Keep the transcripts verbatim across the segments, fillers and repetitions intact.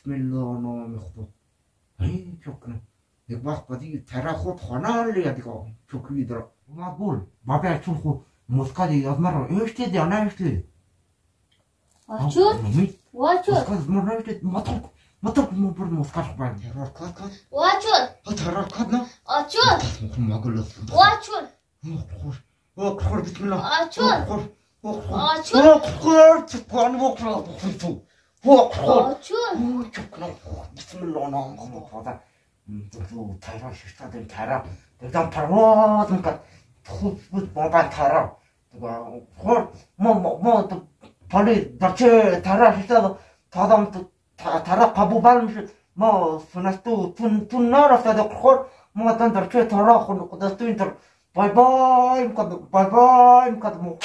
بسم الله نام خدا. این چکنه یک وقت بدی ترا خود خانه لیا دیگه چوکی درا مقبول بابا چون خو مسکادی از مرا اشتی یا نه اشتی آچون واچون مسکاد از مرا اشتی مطلق مطلق مو برد مسکاد خبر ترا کات کات واچون ترا کات نه آچون مقبول واچون خور خور بسم الله آچون خور آچون خور تکان وقرا خور خور آچون چکنه بسم الله نام خدا تو ترا ششتادن ترا دادم پرواز میکرد خوب بود بابا ترا خور ما ما تو پالی درچه ترا ششتاد تادم تو ترا قبول میشه ما سنستو تون تون نرفته خور ما دن درچه ترا خون دستو اینتر بای بای میکرد بای بای میکرد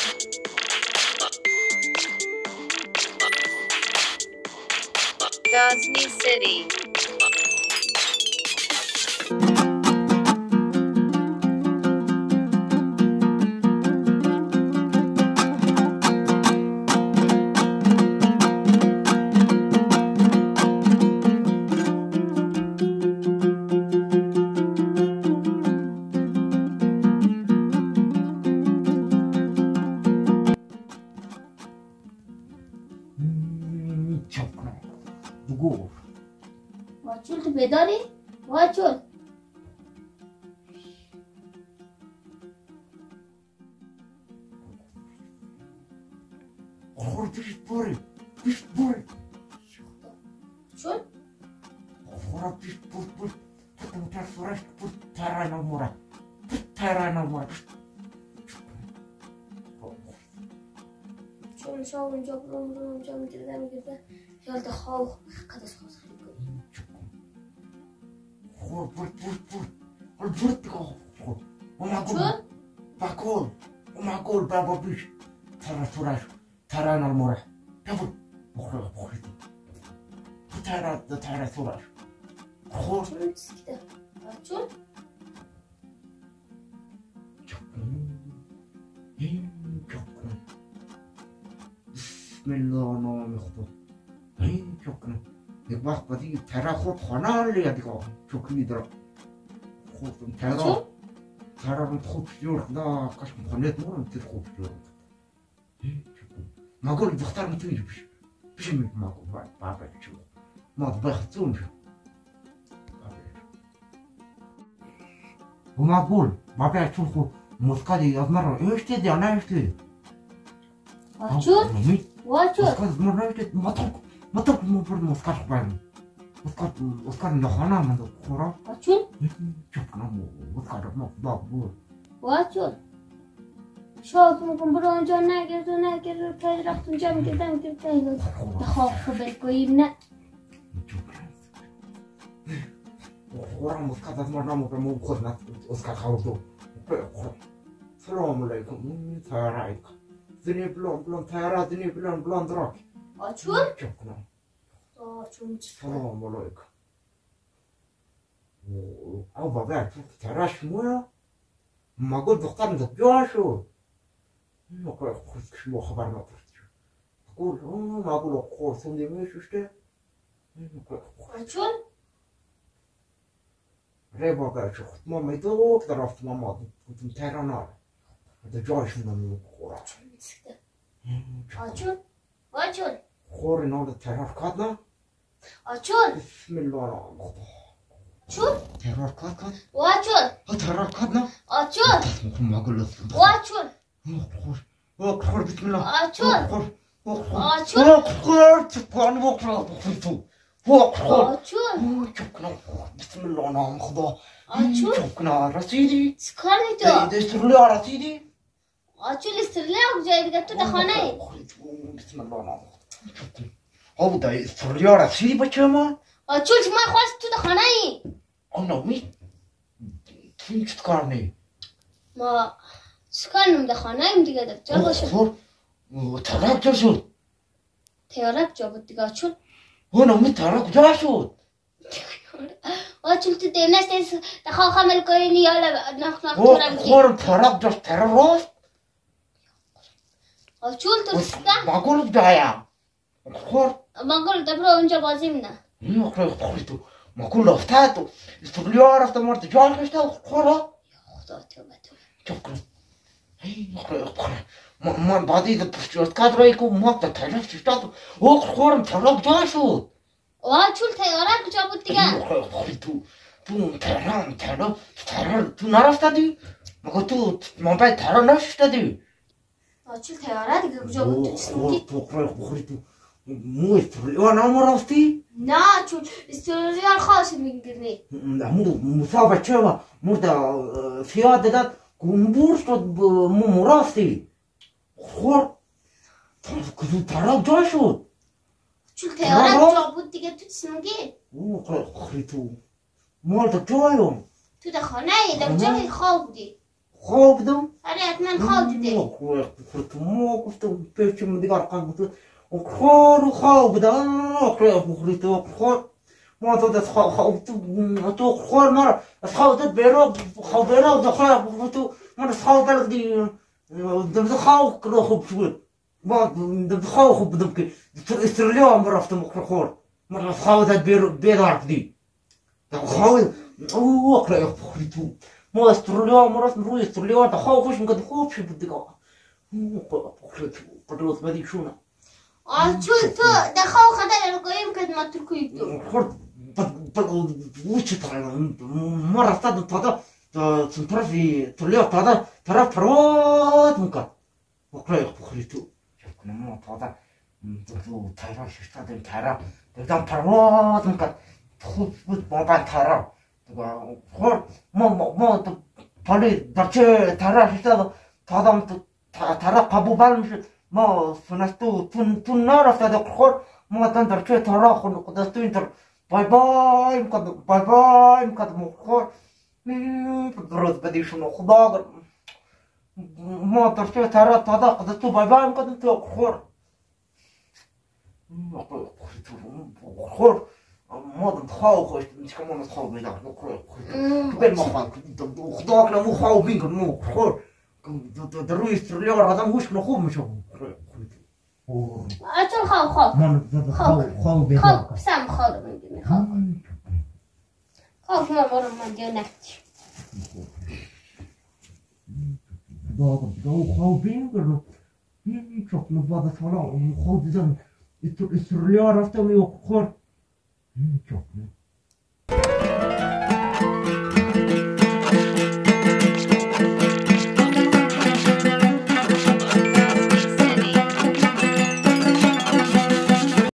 Ghazni City. بگو واچون تو بداری؟ واچون خور پیش بوری پیش بوری چون؟ خورا پیش بور بور تکم تر فرش بور ترا نمورا بور ترا نمورا چون شما اونجا برون برون اونجا میگرده میگرده یالت خواه قدس خواست خیلی کنی خور بور بور بور خور بور دیگه خور اوما گول چون؟ باکول اوما گول بابا بیش ترا فرش ترا نمورا بور بخور بخور ترا ترا فرش خور چون سکته چون؟ بسم الله نام خدا. این چکنه یک وقت بدی ترا خود خانه لیا دیگه چوکی درا خودم ترا ترا رو خوب شیور خدا کاش مخانیت مورم تیر خوب شیور این چکنه مگول دختر میتونی بشه بشه میگه مگول باید بابا چو ما بخطون شو و مگول بابا چون خو مسکادی از مرا اشتی یا نه اشتی واچون واچون مسکاد از مرا اشتی مطلق مطلق مو برد مسکاد خبر مسکاد مسکاد نخانه من خورا واچون چکنه مسکاد ما بابا واچون شاید میگم برو اونجا نگرد و نگرد که رفت اونجا میگرده میگرده خواب خبر کنیم نه خورا مسکاد از مرا مو خود نت مسکاد خوردو سلام علیکم تارا ایک زنی بلون بلون تارا زنی بلون بلون دراک آچون؟ چکنه آچون سلام علیکم او بابا تراش مویا مگول دخترم ده بیاشو مگول خود کشمو خبر ندارد مگول مگول خور سندی میشوشته آچون؟ ری بابا شو خود ما میدو که درافت ما ما بودم ترا نار ده جایشون نمیو خورا آچون؟ آچون؟ خور نار ده ترار کاد نه آچون؟ بسم الله نام خدا چون؟ ترار کاد کاد آچون؟ ها ترار کاد نه آچون؟ مگول آچون؟ خور خور بسم الله آچون؟ خور آچون؟ خور تکان وقرا بخور تو خور آچون؟ چکنه بسم الله نام خدا آچون؟ چکنه رسیدی چکاری تو؟ دسترلیا رسیدی آچون استرلیا کجایی دیگه تو در خانه ای؟ بسم الله نام خدا او دا استرلیا رسیدی بچه ما آچون چه من خواست تو در خانه ای؟ آنا می تو چه کار نی ما چکار نم در خانه ایم دیگه در جا باشه خور ترک جا شد تیارک جا بود دیگه آچون آنا می ترک جا شد آچون تو دیم نست در خواه خمل کنی یالا نخ نخ تو رنگی خور ترک جا تر راست آچون تو سکه بگول دایا خور من گل دبرو اونجا بازی منه io credo questo ma quello stato studiare sta morte già che sta ancora خدا توبه توبه شكرا io credo ما ما بعدين الكادر يكون ما تعرف تشتغل وخورم تعرف جاشو واه شو الطيارات کجا بود دیگه تو تو تهران تهران تهران تو نرفتی مگه تو موبایل تهران نشدی آه شو الطيارات دیگه کجا بود تو چی میگی تو بخوری تو مو استرالیا نام رفتی نه چون استرالیا خاص میگیرنی مو مسابقه چه مرد فیاد داد کنبور شد مو رفتی خور تو تهران جا شد شو الطيارات کجا بود دیگه تو چی میگی او خری تو مال تو جایم تو در خانه ای در جای خواب بودی خواب بودم آره حتما خواب دیدی خورت ما گفتم پیچم دیگر قلب بود خور خواب بودم خورت تو خور ما تو دست خواب تو تو خور مرا از خواب داد بیرو خواب بیرو دخل تو من از خواب دل دی دم خواب کرد خوب شد ما دم خواب خوب بودم که استرالیا هم رفتم خور من از خواب داد بیرو بیدار کردی خواب اوه خورت تو ما استرالیا ما رفتم روی استرالیا تا خواب خوش میکرد خوب شد دیگه قدرت بدی شونه آه چون تو در خواب خدا رو قایم کرد ما ترکوی تو خورد وش ما رفتم تا تا طرفی استرالیا تا طرف پرواز میکرد وقتی بخوری تو شکل ما تا تو تهران شدیم تهران دیدم پرواز میکرد خوب بود با من تهران خورد ما ما پالی درچه تهران شد تا تو تهران قبول میشد ما فنستو تون تون نرفته خورد ما تن درچه تهران خود دستو اینتر بای بای میکرد بای بای میکرد خورد روز بدیشون خدا ما درچه تهران تا دستو بای بای میکرد تو خورد خورد ما خواب خوش مش كمان خواب بينا قبل ما خواب خداك لا مو خواب بينك مو خور دروي استراليا هذا مش خواب مش اچون خواب خواب خواب خواب بينا خواب سام خواب میگی خواب خواب ما برو من دیو نکتی داغ داغ خواب بينك این چوب نباید سالا خواب دیدم استرالیا رفتم و خور چوب